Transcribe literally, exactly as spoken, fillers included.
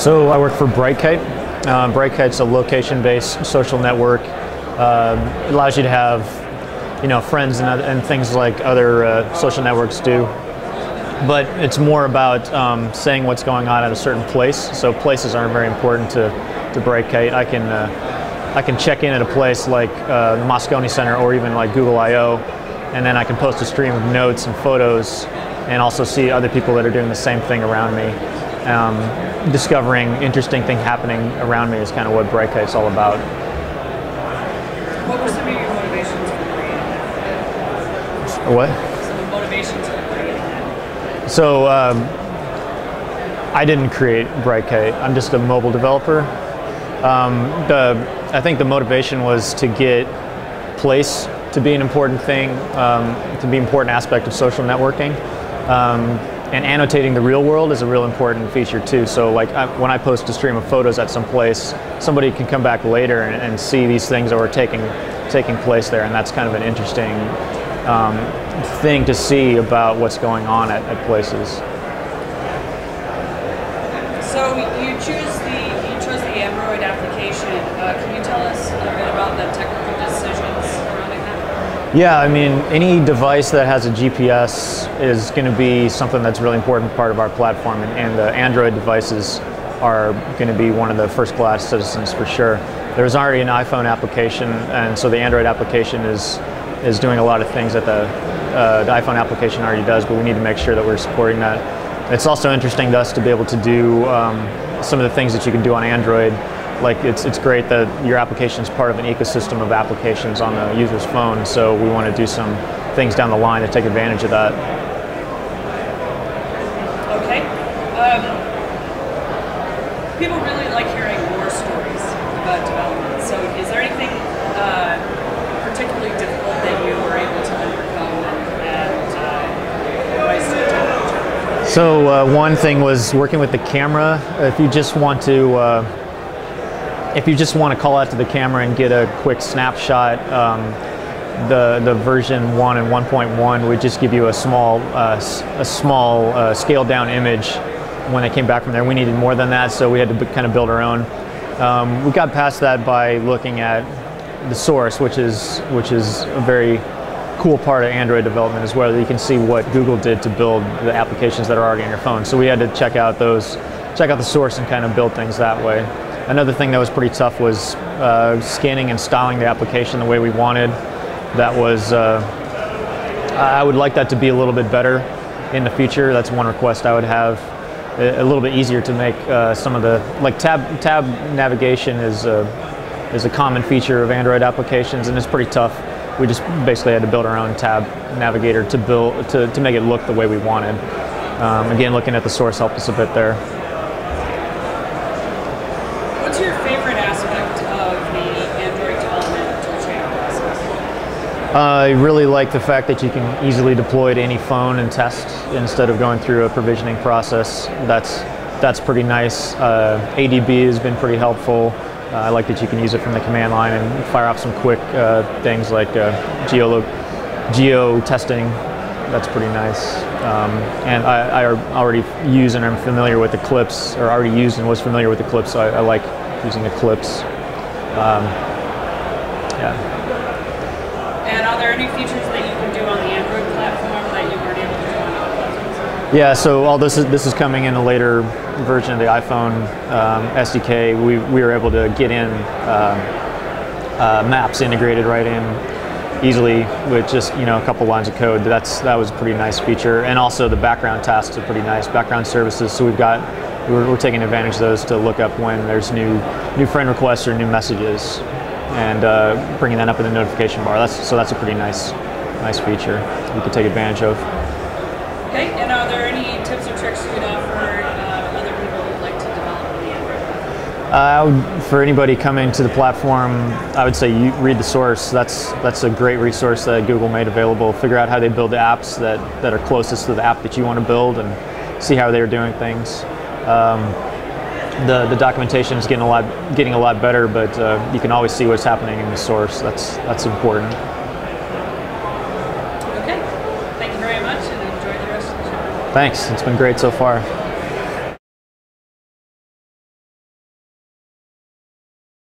So I work for Brightkite. Uh, Brightkite's a location-based social network. Uh, it allows you to have, you know, friends and, and things like other uh, social networks do. But it's more about um, saying what's going on at a certain place. So places aren't very important to, to Brightkite. I can uh, I can check in at a place like uh, the Moscone Center or even like Google I O, and then I can post a stream of notes and photos, and also see other people that are doing the same thing around me. Um, discovering interesting things happening around me is kind of what Brightkite's all about. What were some of your motivations for creating that? What? Some of the motivations for creating that? So um, I didn't create Brightkite. I'm just a mobile developer. Um, the I think the motivation was to get place to be an important thing, um, to be an important aspect of social networking. Um, And annotating the real world is a real important feature too. So like I, when I post a stream of photos at some place, somebody can come back later and, and see these things that were taking, taking place there, and that's kind of an interesting um, thing to see about what's going on at, at places. So you choose the you chose the Android application. Uh, can you tell us a bit about the technical decisions surrounding that? Yeah, I mean, any device that has a G P S is going to be something that's a really important part of our platform, and, and the Android devices are going to be one of the first-class citizens for sure. There's already an iPhone application, and so the Android application is is doing a lot of things that the, uh, the iPhone application already does, but we need to make sure that we're supporting that. It's also interesting to us to be able to do um, some of the things that you can do on Android. Like it's, it's great that your application is part of an ecosystem of applications on the user's phone, so we want to do some things down the line to take advantage of that. Okay. Um, people really like hearing war stories about development, so is there anything uh, particularly difficult that you were able to overcome and uh, ways to do? So uh, one thing was working with the camera. If you just want to uh, If you just want to call out to the camera and get a quick snapshot, um, the the version one and one point one would just give you a small uh, a small uh, scaled down image. When they came back from there, we needed more than that, so we had to kind of build our own. Um, we got past that by looking at the source, which is which is a very cool part of Android development as well. You can see what Google did to build the applications that are already on your phone. So we had to check out those, check out the source and kind of build things that way. Another thing that was pretty tough was uh, scanning and styling the application the way we wanted. That was, uh, I would like that to be a little bit better in the future. That's one request I would have. A, a little bit easier to make uh, some of the, like tab, tab navigation is a, is a common feature of Android applications, and it's pretty tough. We just basically had to build our own tab navigator to, build, to, to make it look the way we wanted. Um, again, looking at the source helped us a bit there. What's your favorite aspect of the Android development toolchain process? Uh, I really like the fact that you can easily deploy to any phone and test instead of going through a provisioning process. That's that's pretty nice. Uh, A D B has been pretty helpful. Uh, I like that you can use it from the command line and fire off some quick uh, things like uh, geo geo testing. That's pretty nice. Um, and I, I already use and I'm familiar with the clips, or already used and was familiar with the clips, so I, I like using the clips. Um, yeah. And are there any features that you can do on the Android platform that you weren't able to do on other platforms? Yeah, so all this is this is coming in a later version of the iPhone um, S D K. We we were able to get in uh, uh, maps integrated right in easily with just, you know, a couple lines of code. That's that was a pretty nice feature, and also the background tasks are pretty nice. Background services. So we've got we're, we're taking advantage of those to look up when there's new new friend requests or new messages, and uh, bringing that up in the notification bar. That's so that's a pretty nice nice feature we could take advantage of. Okay. And are there any tips or tricks you would offer uh, other people who'd like to develop on the Android platform? Uh, I would, for anybody coming to the platform, I would say you read the source. That's that's a great resource that Google made available. Figure out how they build the apps that, that are closest to the app that you want to build, and see how they're doing things. Um, the the documentation is getting a lot getting a lot better, but uh, you can always see what's happening in the source. That's that's important. Okay. Thank you very much, and enjoy the rest of the show. Thanks. It's been great so far.